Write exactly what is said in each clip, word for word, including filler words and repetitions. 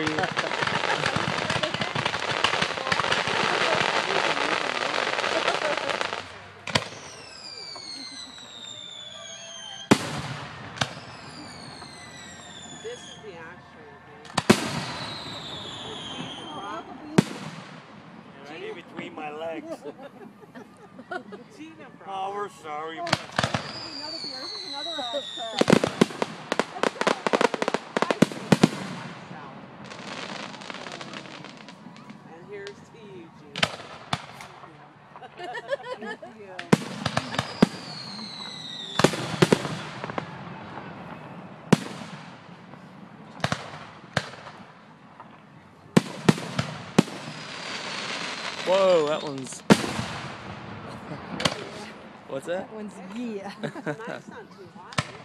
sorry. This is the actual Right in between my legs. Gina brought Oh, we're sorry. Another beer. This is another ashtray. And here's to you, Gina. Thank you. Whoa, that one's. What's that? That one's yeah. Tonight's not too hot either.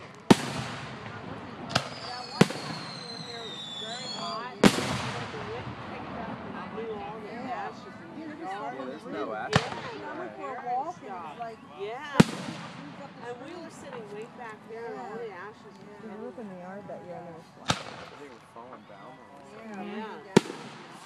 That one here was very hot. The wind picked up and blew all the ashes in the yard. Yeah, there's no ash. Yeah, Remember for a and walk and stuff. it's like, Yeah. And we were sitting way back there and all the ashes were you look in the yard that year and there was They were falling down. Yeah. yeah.